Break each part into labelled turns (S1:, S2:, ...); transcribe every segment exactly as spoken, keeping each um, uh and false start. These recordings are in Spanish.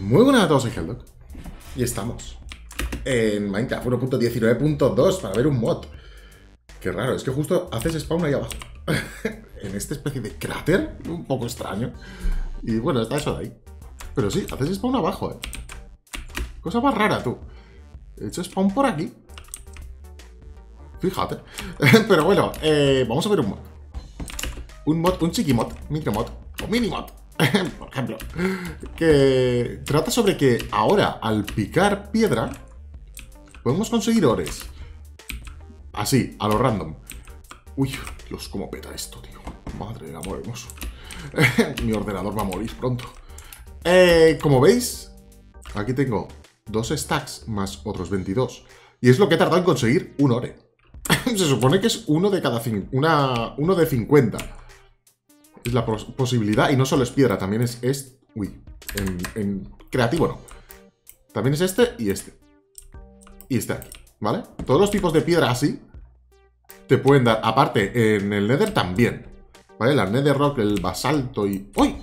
S1: Muy buenas a todos, soy Helldog. Y estamos en Minecraft uno punto diecinueve punto dos para ver un mod. Qué raro, es que justo haces spawn ahí abajo. En esta especie de cráter, un poco extraño. Y bueno, está eso de ahí. Pero sí, haces spawn abajo, eh. Cosa más rara, tú. He hecho spawn por aquí. Fíjate. Pero bueno, eh, vamos a ver un mod. Un mod, un chiquimod, micromod o minimod, por ejemplo, que trata sobre que ahora al picar piedra podemos conseguir ores. Así, a lo random. Uy, Dios, cómo peta esto, tío. Madre del amor hermoso. Mi ordenador va a morir pronto. Eh, como veis, aquí tengo dos stacks más otros veintidós. Y es lo que he tardado en conseguir un ore. Se supone que es uno de cada una, uno de cincuenta. Es la pos posibilidad, y no solo es piedra, también es este. Uy, en, en creativo no. También es este y este. Y este aquí, ¿vale? Todos los tipos de piedra así te pueden dar, aparte en el Nether también, ¿vale? La Nether Rock, el basalto y... ¡Uy!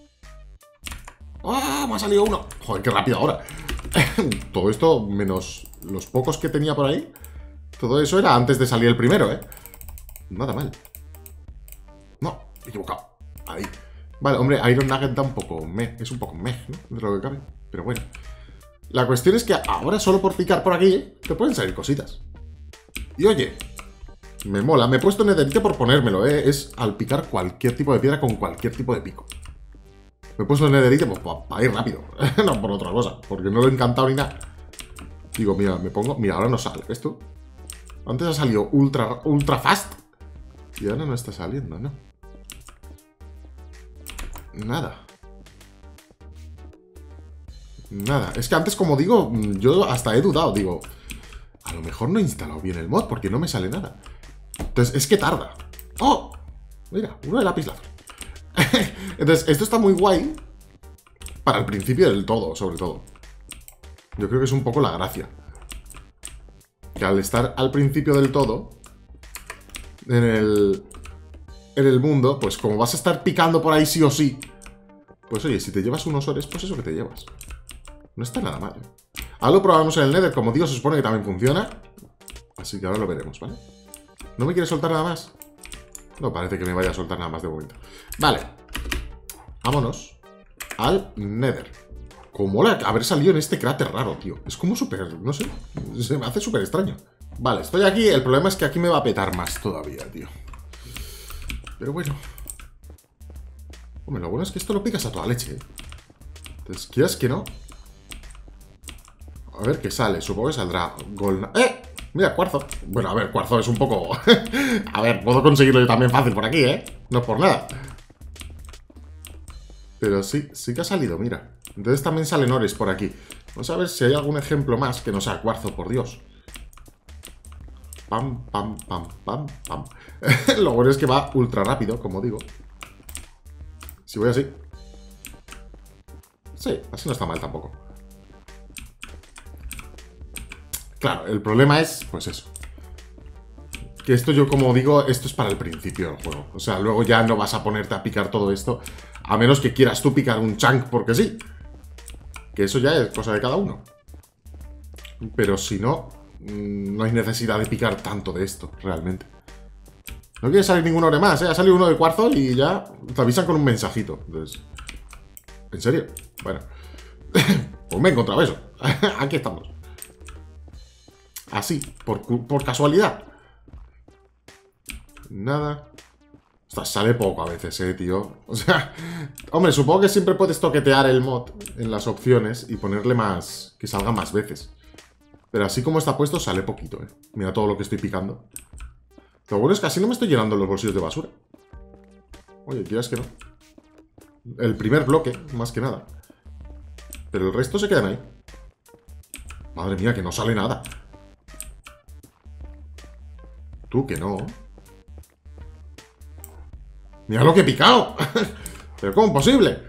S1: ¡Ah! Me ha salido uno. Joder, qué rápido ahora. Todo esto, menos los pocos que tenía por ahí, todo eso era antes de salir el primero, ¿eh? Nada mal. No, he equivocado. Ahí. Vale, hombre, Iron Nugget da un poco meh. Es un poco meh, ¿no? De lo que cabe. Pero bueno. La cuestión es que ahora solo por picar por aquí te pueden salir cositas. Y oye, me mola. Me he puesto netherite por ponérmelo, ¿eh? Es al picar cualquier tipo de piedra con cualquier tipo de pico. Me he puesto netherite pues para pa ir rápido. No por otra cosa. Porque no lo he encantado ni nada. Digo, mira, me pongo... Mira, ahora no sale. ¿Ves tú? Antes ha salido ultra, ultra fast. Y ahora no está saliendo, ¿no? Nada. Nada. Es que antes, como digo, yo hasta he dudado. Digo, a lo mejor no he instalado bien el mod porque no me sale nada. Entonces, es que tarda. ¡Oh! Mira, uno de lápiz lazuli. Entonces, esto está muy guay para el principio del todo, sobre todo. Yo creo que es un poco la gracia. Que al estar al principio del todo, en el... en el mundo, pues como vas a estar picando por ahí sí o sí, pues oye, si te llevas unos ores, pues eso que te llevas. No está nada mal, ¿eh? Ahora lo probamos en el Nether, como digo, se supone que también funciona. Así que ahora lo veremos, ¿vale? ¿No me quiere soltar nada más? No parece que me vaya a soltar nada más de momento. Vale. Vámonos al Nether. Como mola haber salido en este cráter raro, tío. Es como súper, no sé, se me hace súper extraño. Vale, estoy aquí, el problema es que aquí me va a petar más todavía, tío. Pero bueno. Hombre, lo bueno es que esto lo picas a toda leche, ¿eh? Entonces, ¿quieres que no? A ver qué sale. Supongo que saldrá Gold... ¡Eh! Mira, cuarzo. Bueno, a ver, cuarzo es un poco... A ver, puedo conseguirlo yo también fácil por aquí, ¿eh? No es por nada. Pero sí, sí que ha salido, mira. Entonces también salen ores por aquí. Vamos a ver si hay algún ejemplo más que no sea cuarzo, por Dios. Pam, pam, pam, pam, pam. Lo bueno es que va ultra rápido, como digo. Si voy así. Sí, así no está mal tampoco. Claro, el problema es, pues eso. Que esto yo, como digo, esto es para el principio del juego. O sea, luego ya no vas a ponerte a picar todo esto. A menos que quieras tú picar un chunk porque sí. Que eso ya es cosa de cada uno. Pero si no... no hay necesidad de picar tanto de esto, realmente. No quiere salir ningún ore más, ¿eh? Ha salido uno de cuarzo y ya te avisan con un mensajito. Entonces, ¿en serio? Bueno. Pues me he encontrado eso. Aquí estamos. Así, por, por casualidad. Nada. Ostras, sale poco a veces, eh, tío. O sea, hombre, supongo que siempre puedes toquetear el mod en las opciones y ponerle más... que salga más veces. Pero así como está puesto, sale poquito, eh. Mira todo lo que estoy picando. Lo bueno es que así no me estoy llenando los bolsillos de basura. Oye, quieras que no. El primer bloque, más que nada. Pero el resto se quedan ahí. Madre mía, que no sale nada. Tú, que no. Mira lo que he picado. Pero ¿cómo es posible?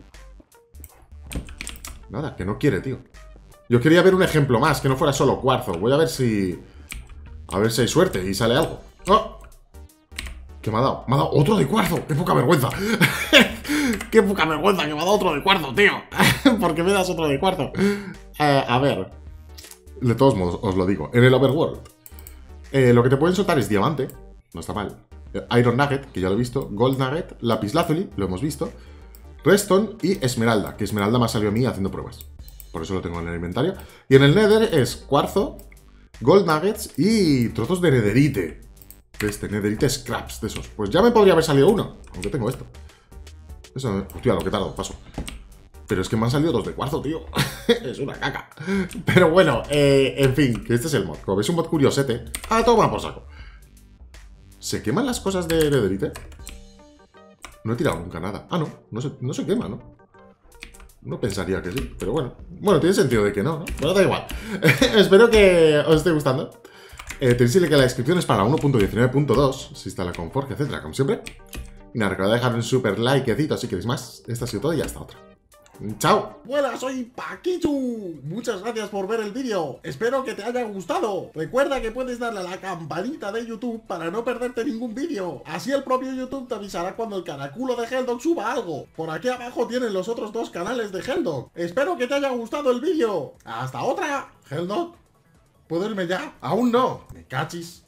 S1: Nada, que no quiere, tío. Yo quería ver un ejemplo más, que no fuera solo cuarzo. Voy a ver si... A ver si hay suerte y sale algo. ¡Oh! ¿Qué me ha dado? Me ha dado otro de cuarzo. ¡Qué poca vergüenza! Qué poca vergüenza que me ha dado otro de cuarzo, tío. ¿Por qué me das otro de cuarzo? Eh, a ver. De todos modos, os lo digo. En el Overworld, eh, lo que te pueden soltar es diamante. No está mal. Iron Nugget, que ya lo he visto. Gold Nugget. Lapislázuli, lo hemos visto. Redstone y Esmeralda, que Esmeralda me ha salido a mí haciendo pruebas. Por eso lo tengo en el inventario. Y en el Nether es cuarzo, Gold Nuggets y trozos de Netherite. De este, Netherite Scraps, de esos. Pues ya me podría haber salido uno, aunque tengo esto. Eso, hostia, lo que tardo, paso. Pero es que me han salido dos de cuarzo, tío. Es una caca. Pero bueno, eh, en fin, que este es el mod. Como veis, un mod curiosete. Ah, toma por saco. ¿Se queman las cosas de Netherite? No he tirado nunca nada. Ah, no, no se, no se quema, ¿no? No pensaría que sí, pero bueno. Bueno, tiene sentido de que no, ¿no? Pero da igual. Espero que os esté gustando. Eh, tenéis el link en la descripción, es para uno punto diecinueve punto dos. Se instala con Forge, etcétera, como siempre. Y nada, recordad dejar un super likecito si queréis más. Esto ha sido todo y hasta otra. ¡Chao!
S2: Buenas, soy Paquichu. Muchas gracias por ver el vídeo. Espero que te haya gustado. Recuerda que puedes darle a la campanita de YouTube para no perderte ningún vídeo. Así el propio YouTube te avisará cuando el caraculo de Helldog suba algo. Por aquí abajo tienen los otros dos canales de Helldog. Espero que te haya gustado el vídeo. ¡Hasta otra! Helldog, ¿puedo irme ya?
S1: Aún no.
S2: Me cachis.